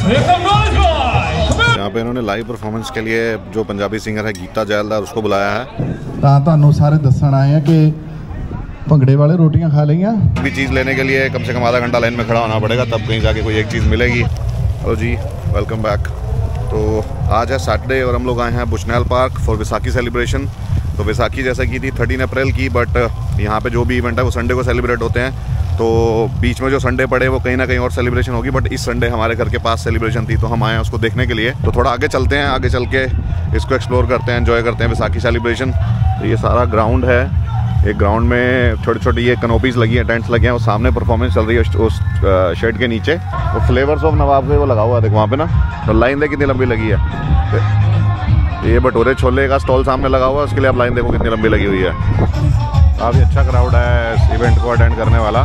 यहाँ पे इन्होंने लाइव परफॉर्मेंस के लिए जो पंजाबी सिंगर है गीता जैलदार उसको बुलाया है। ਤੁਹਾਨੂੰ ਸਾਰੇ ਦੱਸਣ आए हैं कि भंगड़े वाले रोटियां खा लेंगे। भी चीज़ लेने के लिए कम से कम आधा घंटा लाइन में खड़ा होना पड़ेगा, तब कहीं जाके कोई एक चीज़ मिलेगी। Hello ji, welcome back. तो आज है सैटरडे और हम लोग आए हैं Bushnell Park for Vaisakhi celebration. तो वैसाखी जैसा की थी 13 अप्रैल की, बट यहाँ पे जो भी इवेंट है वो संडे को सेलिब्रेट होते हैं। तो बीच में जो संडे पड़े वो कहीं ना कहीं और सेलिब्रेशन होगी, बट इस संडे हमारे घर के पास सेलिब्रेशन थी तो हम आए हैं उसको देखने के लिए। तो थोड़ा आगे चलते हैं, आगे चल के इसको एक्सप्लोर करते हैं, एंजॉय करते हैं वैसाखी सेलिब्रेशन। तो ये सारा ग्राउंड है, एक ग्राउंड में छोटी छोटी ये कनोपीज लगी हैं, टेंट्स लगे हैं, और सामने परफॉर्मेंस चल रही है उस शेड के नीचे। तो फ्लेवर्स ऑफ नवाब के वो लगा हुआ है, देखो वहाँ पे ना, तो लाइन देख कितनी लंबी लगी है। ये भटूरे छोले का स्टॉल सामने लगा हुआ है, उसके लिए आप लाइन देखो कितनी लंबी लगी हुई है। काफ़ी अच्छा क्राउड है इस इवेंट को अटेंड करने वाला।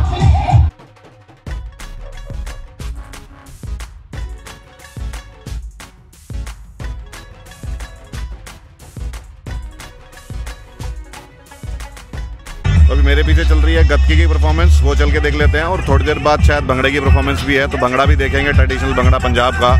अभी मेरे पीछे चल रही है गतकी की परफॉर्मेंस, वो चल के देख लेते हैं। और थोड़ी देर बाद शायद भंगड़े की परफॉर्मेंस भी है, तो भंगड़ा भी देखेंगे, ट्रेडिशनल भंगड़ा पंजाब का।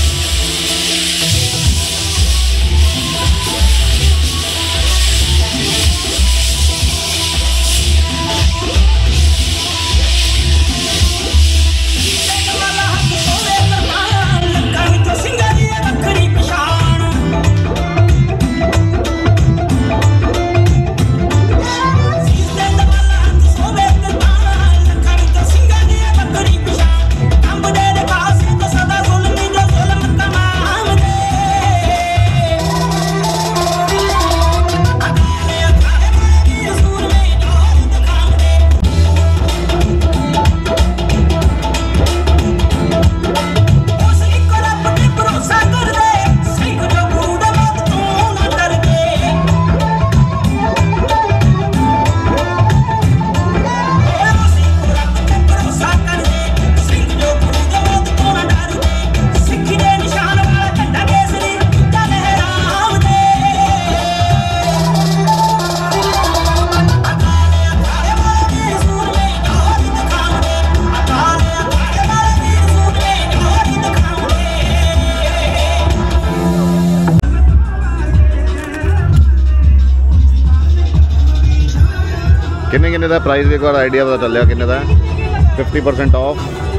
किन्ने का प्राइस एक बार आइडिया पता चल जाएगा किन्ने का है। 50% ऑफ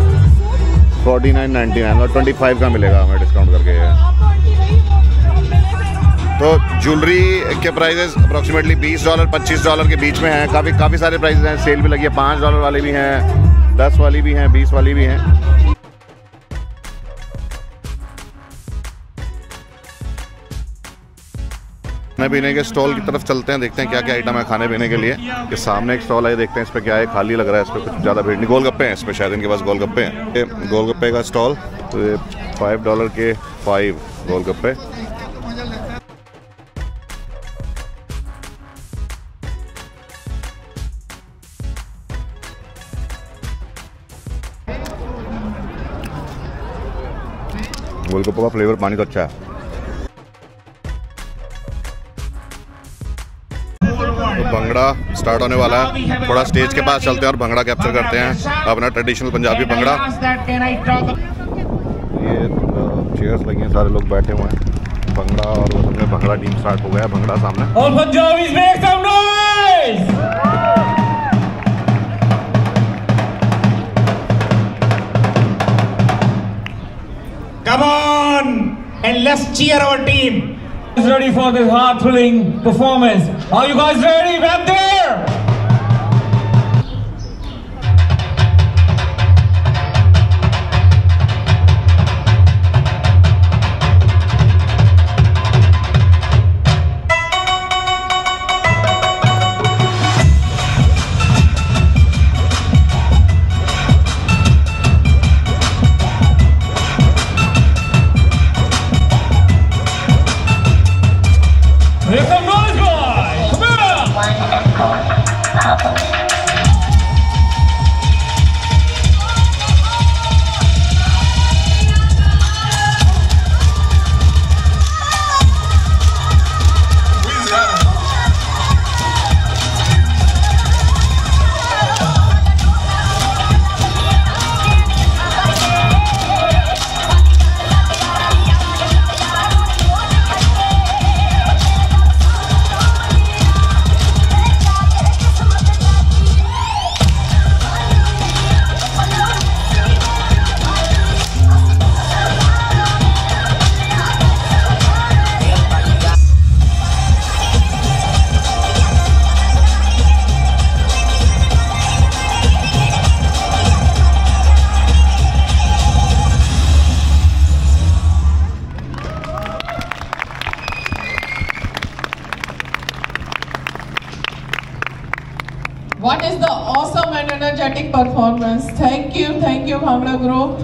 49.99 और 25 का मिलेगा हमें डिस्काउंट करके। तो ज्वेलरी के प्राइसेस अप्रॉक्सीमेटली $20 $25 के बीच में हैं। काफ़ी सारे प्राइसेस हैं, सेल भी लगी है, $5 वाले भी हैं, 10 वाली भी हैं, 20 वाली भी हैं। खाने पीने के स्टॉल की तरफ चलते हैं, देखते हैं क्या क्या आइटम है खाने पीने के लिए। ये सामने एक स्टॉल है, देखते हैं इस पे क्या है। खाली लग रहा है, इस पे कुछ ज़्यादा भीड़ नहीं। गोलगप्पे हैं इसमें, शायद इनके पास गोलगप्पे हैं। ये गोलगप्पे का स्टॉल, तो ये $5 के 5 गोलगप्पे। गोलगप्पे का फ्लेवर पानी तो अच्छा है। भंगड़ा स्टार्ट होने वाला है, थोड़ा स्टेज के पास चलते हैं और भंगड़ा कैप्चर करते हैं, अपना ट्रेडिशनल पंजाबी भंगड़ा। ये चेयर्स लगी हैं, सारे लोग बैठे हुए हैं। भंगड़ा और उसमें भंगड़ा टीम स्टार्ट हो गया है। भंगड़ा सामने और Punjabis make some noise. Come on and let's cheer our team. Ready for this heart-thrilling performance. Are you guys ready back there? Make some noise, guys! Come on! great performance. Thank you, Bhangra Group.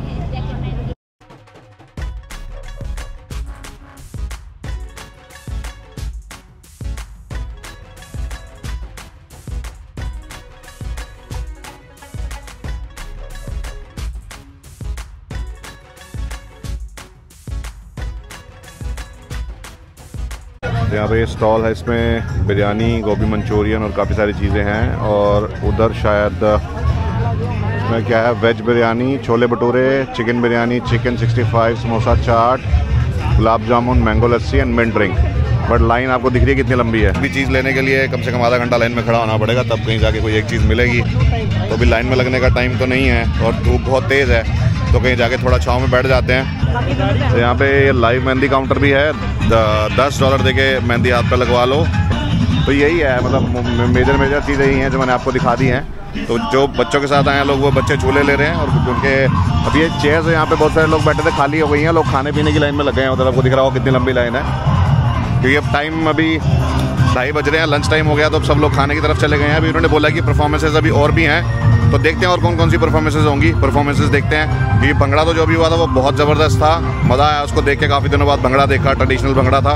यहाँ पे stall है, इसमें बिरयानी, गोभी Manchurian और काफ़ी सारी चीज़ें हैं। और उधर शायद इसमें क्या है, veg biryani, chole bhature, chicken biryani, chicken 65, samosa chaat, gulab jamun, mango lassi and mint drink. But line आपको दिख रही है कितनी लंबी है। अभी चीज़ लेने के लिए कम से कम आधा घंटा लाइन में खड़ा होना पड़ेगा, तब कहीं जाके कोई एक चीज़ मिलेगी। तो अभी लाइन में लगने का टाइम तो नहीं है और धूप बहुत तेज़ है, तो कहीं जाके थोड़ा छाँव में बैठ जाते हैं। तो यहाँ पे लाइव मेहंदी काउंटर भी है, $10 देके मेहंदी हाथ पे लगवा लो। तो यही है, मतलब मेजर चीज़ें ही हैं जो मैंने आपको दिखा दी हैं। तो जो बच्चों के साथ आए हैं लोग, वो बच्चे झूले ले रहे हैं। और क्योंकि अब ये चेयर्स यहाँ पे बहुत सारे लोग बैठे थे, खाली हो गई हैं, लोग खाने पीने की लाइन में लगे हैं। उधर आपको दिख रहा हो कितनी लंबी लाइन है, क्योंकि अब टाइम अभी 2:30 बज रहे हैं, लंच टाइम हो गया, तो अब सब लोग खाने की तरफ चले गए हैं। अभी उन्होंने बोला कि परफॉर्मेंसेज अभी और भी हैं, तो देखते हैं और कौन कौन सी परफॉर्मेंसेज होंगी। परफॉर्मेंसेज देखते हैं, क्योंकि भंगड़ा तो जो भी हुआ था वो बहुत ज़बरदस्त था, मज़ा आया उसको देख के। काफ़ी दिनों बाद भंगड़ा देखा, ट्रेडिशनल भंगड़ा था।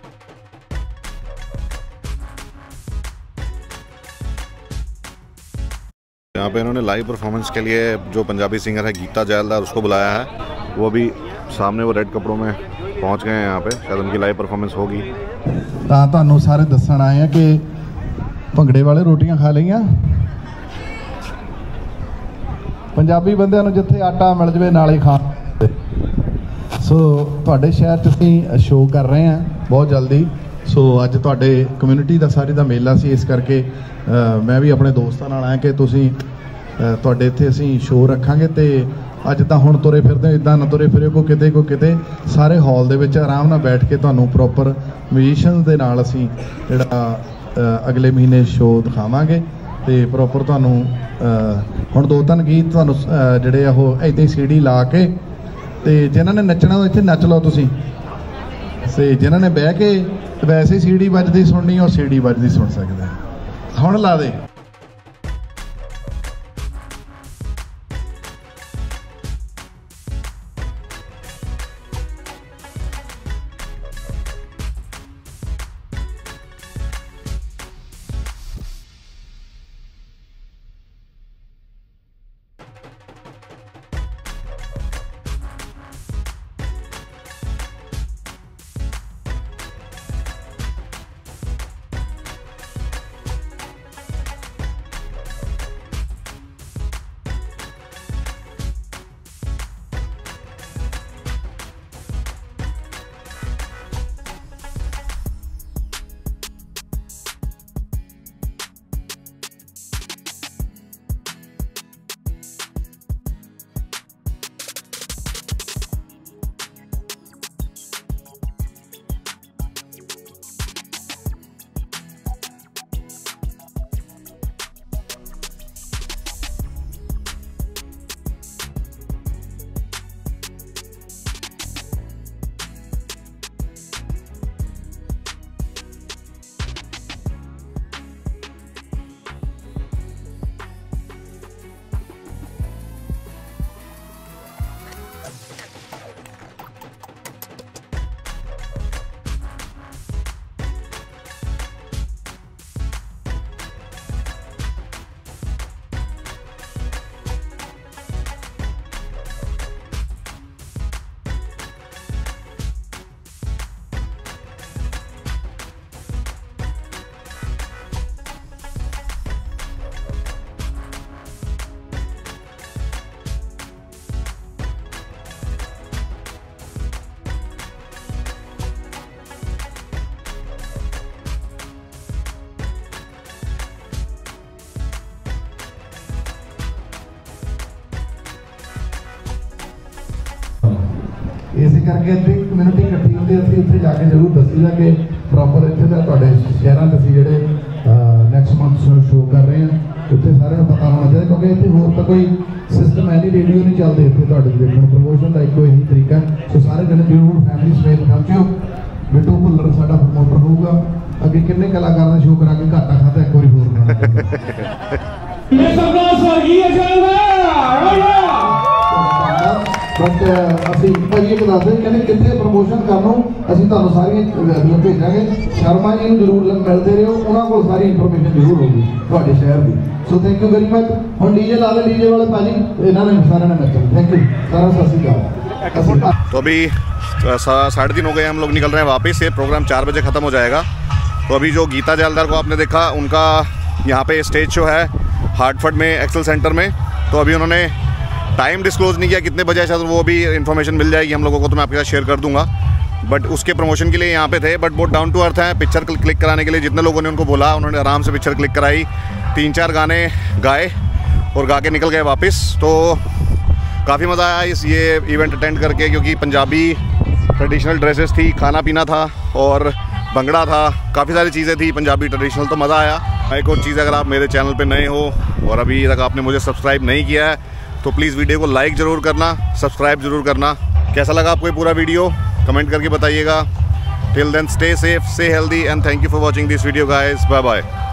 यहाँ पे इन्होंने लाइव परफॉर्मेंस के लिए जो पंजाबी सिंगर है गीता जैलदार, उसको बुलाया है। वो भी सामने वो रेड कपड़ों में पहुँच गए हैं यहाँ पे, शायद उनकी लाइव परफॉर्मेंस होगी। ਤਾਂ ਤੁਹਾਨੂੰ ਸਾਰੇ ਦੱਸਣ ਆਏ ਆ ਕਿ ਭੰਗੜੇ ਵਾਲੇ ਰੋਟੀਆਂ ਖਾ ਲਈਆਂ। ਪੰਜਾਬੀ ਬੰਦਿਆਂ ਨੂੰ ਜਿੱਥੇ ਆਟਾ ਮਿਲ ਜਵੇ ਨਾਲੇ ਖਾ। ਸੋ ਤੁਹਾਡੇ ਸ਼ਹਿਰ 'ਚ ਅਸੀਂ ਸ਼ੋਅ ਕਰ ਰਹੇ ਹਾਂ ਬਹੁਤ ਜਲਦੀ। ਸੋ ਅੱਜ ਤੁਹਾਡੇ ਕਮਿਊਨਿਟੀ ਦਾ ਸਾਰੀ ਦਾ ਮੇਲਾ ਸੀ, ਇਸ ਕਰਕੇ ਮੈਂ ਵੀ ਆਪਣੇ ਦੋਸਤਾਂ ਨਾਲ ਆਇਆ ਕਿ ਤੁਸੀਂ ਤੁਹਾਡੇ ਇੱਥੇ ਅਸੀਂ ਸ਼ੋਅ ਰੱਖਾਂਗੇ। ਤੇ ਅੱਜ ਤਾਂ ਹੁਣ ਤੁਰੇ ਫਿਰਦੇ, ਇੱਦਾਂ ਨਾ ਤੁਰੇ ਫਿਰਿਓ ਕੋ ਕਿਤੇ ਸਾਰੇ ਹਾਲ ਦੇ ਵਿੱਚ ਆਰਾਮ ਨਾਲ ਬੈਠ ਕੇ ਤੁਹਾਨੂੰ ਪ੍ਰੋਪਰ ਮਿਊਜ਼ੀਸ਼ੀਅਨਸ ਦੇ ਨਾਲ ਅਸੀਂ ਜਿਹੜਾ ਅਗਲੇ ਮਹੀਨੇ ਸ਼ੋਅ ਦਿਖਾਵਾਂਗੇ। ਤੇ ਪ੍ਰੋਪਰ ਤੁਹਾਨੂੰ ਹੁਣ 2-3 ਗੀਤ ਤੁਹਾਨੂੰ ਜਿਹੜੇ ਉਹ ਇੱਦਾਂ ਹੀ CD ਲਾ ਕੇ, ਤੇ ਜਿਨ੍ਹਾਂ ਨੇ ਨੱਚਣਾ ਉਹ ਇੱਥੇ ਨੱਚ ਲਓ ਤੁਸੀਂ। ਤੇ ਜਿਨ੍ਹਾਂ ਨੇ ਬਹਿ ਕੇ ਵੈਸੇ CD ਵੱਜਦੀ ਸੁਣਨੀ, ਉਹ CD ਵੱਜਦੀ ਸੁਣ ਸਕਦੇ। ਹੁਣ ਲਾ ਦੇ। ਇਸੇ ਕਰਕੇ ਇੱਥੇ ਕਮਿਊਨਿਟੀ ਇਕੱਠੀ ਹੁੰਦੀ, ਅਸੀਂ ਉੱਥੇ ਜਾ ਕੇ ਜ਼ਰੂਰ ਦੱਸੀਦਾ ਕਿ ਪ੍ਰੋਪਰ ਇੱਥੇ ਦਾ ਤੁਹਾਡੇ ਸ਼ਹਿਰਾਂ 'ਚ ਅਸੀਂ ਜਿਹੜੇ ਨੈਕਸਟ ਮੰਥ ਸ਼ੋਅ ਕਰ ਰਹੇ ਹਾਂ, ਉੱਥੇ ਸਾਰਿਆਂ ਨੂੰ ਪਤਾ ਹੋਣਾ ਚਾਹੀਦਾ। ਕਿਉਂਕਿ ਇੱਥੇ ਹੋਰ ਤਾਂ ਕੋਈ ਸਿਸਟਮ ਹੈ ਨਹੀਂ, ਰੇਡੀਓ ਨਹੀਂ ਚੱਲਦੇ ਇੱਥੇ ਤੁਹਾਡੇ ਦੇਖਣ। ਪ੍ਰਮੋਸ਼ਨ ਦਾ ਇੱਕੋ ਇਹੀ ਤਰੀਕਾ। ਸੋ ਸਾਰੇ ਜਣੇ ਜ਼ਰੂਰ ਫੈਮਿਲੀ ਸਮੇਤ ਪਹੁੰਚਿਓ। ਬਿੱਟੂ ਭੁੱਲਰ ਸਾਡਾ ਪ੍ਰਮੋਟਰ ਹੋਊਗਾ। ਅੱਗੇ ਕਿੰਨੇ ਕਲਾਕਾਰਾਂ ਦਾ ਸ਼ੋਅ ਕਰਾਂਗੇ, ਘਾਟਾ ਖਾਤਾ ਇੱਕ ਵਾਰੀ ਹੋਰ ਬਣਾਉਣਾ। Make some noise for Ian Jalva! But ਅਸੀਂ ਭਾਜੀ ਇੱਕ ਦੱਸਦੇ ਕਹਿੰਦੇ ਕਿੱਥੇ ਪ੍ਰਮੋਸ਼ਨ ਕਰਨ ਨੂੰ ਅਸੀਂ ਤੁਹਾਨੂੰ ਸਾਰੀਆਂ ਵੀਡੀਓ ਭੇਜਾਂਗੇ। ਸ਼ਰਮਾ ਜੀ ਨੂੰ ਜ਼ਰੂਰ ਮਿਲਦੇ ਰਹੋ, ਉਹਨਾਂ ਕੋਲ ਸਾਰੀ ਇਨਫੋਰਮੇਸ਼ਨ ਜ਼ਰੂਰ ਹੋਊਗੀ ਤੁਹਾਡੇ ਸ਼ਹਿਰ ਦੀ। So thank you very much. ਹੁਣ ਡੀਜੇ ਲਾ ਲੈ, ਡੀਜੇ ਵਾਲੇ ਭਾਜੀ ਇਹਨਾਂ ਨੇ ਸਾਰਿਆਂ ਨੇ ਨੱਚਣਾ। थैंक यू सारा, सत श्री अकाल। तो अभी 3:30 हो गए, हम लोग निकल रहे हैं वापस। ये प्रोग्राम 4 बजे ख़त्म हो जाएगा। तो अभी जो गीता जालदार को आपने देखा, उनका यहाँ पे स्टेज शो है हार्टफोर्ड में एक्सेल सेंटर में। तो अभी उन्होंने टाइम डिस्क्लोज़ नहीं किया कितने बजे, शायद वो भी इन्फॉर्मेशन मिल जाएगी हम लोगों को, तो मैं आपके साथ शेयर कर दूंगा। बट उसके प्रमोशन के लिए यहाँ पे थे, बट बहुत डाउन टू अर्थ हैं। पिक्चर क्लिक कराने के लिए जितने लोगों ने उनको बोला, उन्होंने आराम से पिक्चर क्लिक कराई, 3-4 गाने गाए और गा के निकल गए वापस। तो काफ़ी मज़ा आया इस ये इवेंट अटेंड करके, क्योंकि पंजाबी ट्रेडिशनल ड्रेसेस थी, खाना पीना था और भंगड़ा था, काफ़ी सारी चीज़ें थी पंजाबी ट्रेडिशनल। तो मज़ा आया। एक और चीज़, अगर आप मेरे चैनल पे नए हो और अभी तक आपने मुझे सब्सक्राइब नहीं किया है तो प्लीज़ वीडियो को लाइक ज़रूर करना, सब्सक्राइब ज़रूर करना। कैसा लगा आपको ये पूरा वीडियो कमेंट करके बताइएगा। Till then stay safe, stay healthy and thank you for watching this video guys. Bye bye.